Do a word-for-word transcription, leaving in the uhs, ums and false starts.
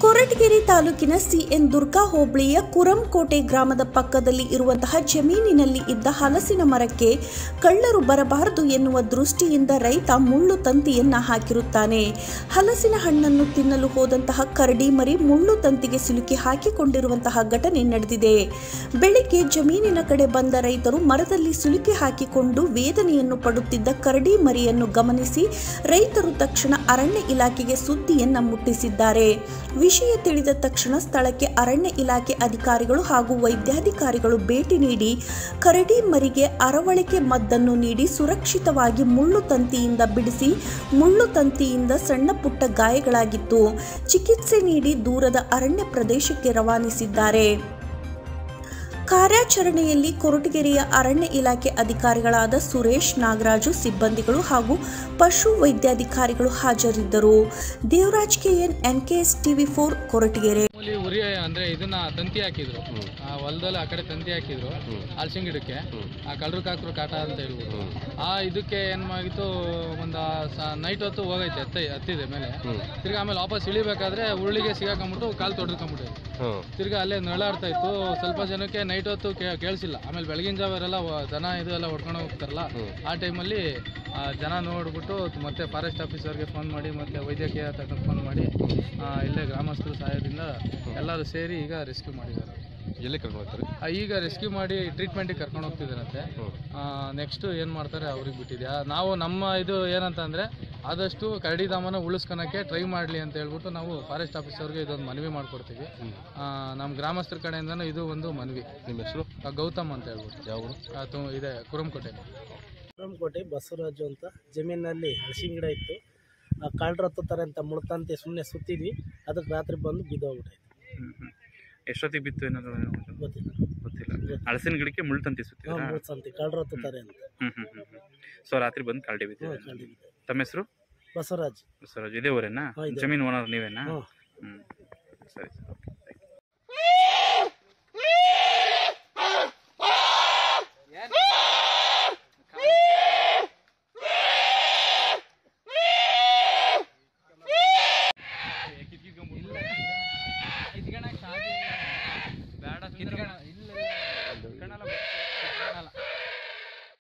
ಕೊರಟಗೆರೆ ತಾಲೂಕಿನ ಸಿಎನ್ ದುರ್ಗಾ ಹೋಬಳಿಯ ಕುರಂಕೋಟೆ ಗ್ರಾಮದ ಪಕ್ಕದಲ್ಲಿ ಇರುವಂತಹ ಜಮೀನಿನಲ್ಲಿ ಇದ್ದ ಹಲಸಿನ ಮರಕ್ಕೆ ಕಳ್ಳರು ಬರಬಾರದು ಎನ್ನುವ ದೃಷ್ಟಿಯಿಂದ ರೈತ ಮುಳ್ಳು ತಂತಿಯನ್ನ ಹಾಕಿರುತ್ತಾನೆ. ಹಲಸಿನ ಹಣ್ಣನ್ನು ತಿನ್ನಲು ಹೋದಂತಹ ಕರಡಿ ಮರಿ ಮುಳ್ಳು ತಂತಿಗೆ ಸಿಲುಕಿ ಹಾಕಿಕೊಂಡಿರುವಂತಹ ಘಟನೆ ನಡೆದಿದೆ. ಬೆಳಿಗ್ಗೆ ಜಮೀನಿನ ಕಡೆ ಬಂದ ರೈತರು ಮರದಲ್ಲಿ ಸಿಲುಕಿ ಹಾಕಿಕೊಂಡು ವೇದನೆಯನ್ನು ಪಡುತ್ತಿದ್ದ ಕರಡಿ ಮರಿಯನ್ನು ಗಮನಿಸಿ ರೈತರು ತಕ್ಷಣ ಅರಣ್ಯ ಇಲಾಖೆಗೆ ಸುದ್ದಿಯನ್ನ ಮುಟ್ಟಿಸಿದ್ದಾರೆ. ವಿಷಯ ತಿಳಿದ ತಕ್ಷಣ ಸ್ಥಳಕ್ಕೆ ಅರಣ್ಯ ಇಲಾಖೆ ಅಧಿಕಾರಿಗಳು ಹಾಗೂ ವೈದ್ಯಾಧಿಕಾರಿಗಳು ಭೇಟಿ ನೀಡಿ ಕರಡಿ ಮರಿಗೆ ಅರವಳಿಕೆ ಮದ್ದನ್ನು ನೀಡಿ ಸುರಕ್ಷಿತವಾಗಿ ಮುಳ್ಳು ತಂತಿಯಿಂದ ಬಿಡಿಸಿ ಮುಳ್ಳು ತಂತಿಯಿಂದ ಸಣ್ಣ ಪುಟ್ಟ ಗಾಯಗಳಾಗಿತ್ತು. ಚಿಕಿತ್ಸೆ ನೀಡಿ ದೂರದ ಅರಣ್ಯ ಪ್ರದೇಶಕ್ಕೆ ರವಾನಿಸಿದ್ದಾರೆ. ಕಾರ್ಯಾಚರಣೆಯಲ್ಲಿ ಕೊರಟಗೆರೆಯ ಅರಣ್ಯ ಇಲಾಖೆ ಅಧಿಕಾರಿಗಳಾದ ಸುರೇಶ್, ನಾಗರಾಜು, ಸಿಬ್ಬಂದಿಗಳು ಹಾಗೂ ಪಶು ವೈದ್ಯಾಧಿಕಾರಿಗಳು ಹಾಜರಿದ್ದರು. Devaraj K N, N K S TV four, Koratagere. ಉರಿ ಅಂದ್ರೆ ಇದನ್ನ ತಂತಿ ಹಾಕಿದ್ರು, ಹೊಲದಲ್ಲಿ ಆ ಕಡೆ ತಂತಿ ಹಾಕಿದ್ರು ಹಲಸಿನ ಗಿಡಕ್ಕೆ. ಆ ಕಳ್ಳರು ಕಾಕರು ಕಾಟ ಅಂತ ಹೇಳ್ಬೋದು. ಆ ಇದಕ್ಕೆ ಏನ್ ಮಾಡಿತ್ತು, ಒಂದು ನೈಟ್ ಹೊತ್ತು ಹೋಗೈತೆ, ಹತ್ತ ಹತ್ತಿದೆ ಮೇಲೆ. ತಿರ್ಗಾ ಆಮೇಲೆ ವಾಪಸ್ ಇಳಿಬೇಕಾದ್ರೆ ಉರುಳಿಗೆ ಸಿಗಾಕೊಂಡ್ಬಿಟ್ಟು ಕಾಲು ತೊಡ್ಕೊಂಡ್ಬಿಟ್ಟು ತಿರ್ಗಾ ಅಲ್ಲೇ ನಳಾಡ್ತಾ ಇತ್ತು. ಸ್ವಲ್ಪ ಜನಕ್ಕೆ ನೈಟ್ ಹೊತ್ತು ಕೇಳಿಸಿಲ್ಲ. ಆಮೇಲೆ ಬೆಳಗಿನ ಜಾವ ಎಲ್ಲ ದನ ಇದು ಎಲ್ಲ ಹೊಡ್ಕೊಂಡು ಹೋಗ್ತಾರಲ್ಲ, ಆ ಟೈಮಲ್ಲಿ ಜನ ನೋಡ್ಬಿಟ್ಟು ಮತ್ತೆ ಫಾರೆಸ್ಟ್ ಆಫೀಸರ್ಗೆ ಫೋನ್ ಮಾಡಿ ಮತ್ತೆ ವೈದ್ಯಕೀಯ ತಕ್ಕ ಫೋನ್ ಮಾಡಿ ಇಲ್ಲೇ ಗ್ರಾಮಸ್ಥರ ಸಹಾಯದಿಂದ ಎಲ್ಲರೂ ಸೇರಿ ಈಗ ರೆಸ್ಕ್ಯೂ ಮಾಡಿದ್ದಾರೆ. ಎಲ್ಲಿ ಕರ್ಕೊಂಡು ಹೋಗ್ತಾರೆ? ಈಗ ರೆಸ್ಕ್ಯೂ ಮಾಡಿ ಟ್ರೀಟ್ಮೆಂಟಿಗೆ ಕರ್ಕೊಂಡು ಹೋಗ್ತಿದ್ದಾರಂತೆ. ನೆಕ್ಸ್ಟ್ ಏನು ಮಾಡ್ತಾರೆ ಅವ್ರಿಗೆ ಬಿಟ್ಟಿದೆ. ನಾವು ನಮ್ಮ ಇದು ಏನಂತ ಅಂದರೆ ಆದಷ್ಟು ಕರಡಿಧಾಮನ ಉಳಿಸ್ಕೊಳಕ್ಕೆ ಟ್ರೈ ಮಾಡಲಿ ಅಂತ ಹೇಳ್ಬಿಟ್ಟು ನಾವು ಫಾರೆಸ್ಟ್ ಆಫೀಸರ್ಗೆ ಇದೊಂದು ಮನವಿ ಮಾಡಿಕೊಡ್ತೀವಿ. ನಮ್ಮ ಗ್ರಾಮಸ್ಥರ ಕಡೆಯಿಂದನೂ ಇದು ಒಂದು ಮನವಿ. ನಿಮ್ಮ ಹೆಸರು? ಗೌತಮ್ ಅಂತ ಹೇಳ್ಬಿಟ್ಟು. ಯಾವ ಅದು ಇದೆ ಕುರಂಕೋಟೆ. ಕುರಂಕೋಟೆ ಬಸವರಾಜು ಅಂತ. ಜಮೀನಲ್ಲಿ ಹಲಸಿನ ಗಿಡ ಇತ್ತು. ಆ ಕಾಳ್ರು ಹತ್ತುತ್ತಾರೆ ಅಂತ ಮುಳ್ತಂತೆ ಸುಮ್ಮನೆ ಸುತ್ತಿದ್ವಿ. ಅದಕ್ಕೆ ರಾತ್ರಿ ಬಂದು ಬಿದ್ದೋಗ್ಬಿಟ್ಟೈತೆ. ಎಷ್ಟೊತ್ತಿಗೆ ಬಿತ್ತು ಏನಾದ್ರು ಗೊತ್ತಿಲ್ಲ ಗೊತ್ತಿಲ್ಲ. ಹಲಸಿನ ಗಿಡಕ್ಕೆ ಮುಳ್ಳು ತಂತಿ ಸುತ್ತಿದ್ರಾ? ಮುಳ್ತಂತೆ ಕಾಳ್ರು ಹತ್ತುತ್ತಾರೆ ಅಂತ. ಹ್ಮ್ ಹ್ಮ್ ಹ್ಮ್ ಸೊ ರಾತ್ರಿ ಬಂದು ಕರಡಿ ಬಿದ್ದಿದೆ. ತಮ್ಮ ಹೆಸರು? ಬಸವರಾಜ್. ಬಸವರಾಜ್. ಇದೇ ಊರೇನಾ? ಜಮೀನು ಓನರ್ ನೀವೇನಾ? ಹ್ಞೂ. ಹ್ಮ್ ಸರಿ ಸರ್.